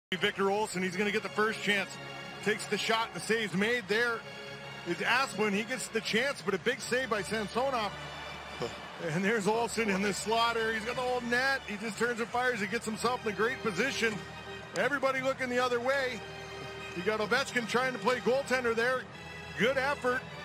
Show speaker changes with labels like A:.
A: Victor Olsen, he's going to get the first chance. Takes the shot, the save's made. There is Asplund. He gets the chance, but a big save by Samsonov. And there's Olsen in the slaughter. He's got the whole net. He just turns and fires. He gets himself in a great position. Everybody looking the other way. You got Ovechkin trying to play goaltender there. Good effort.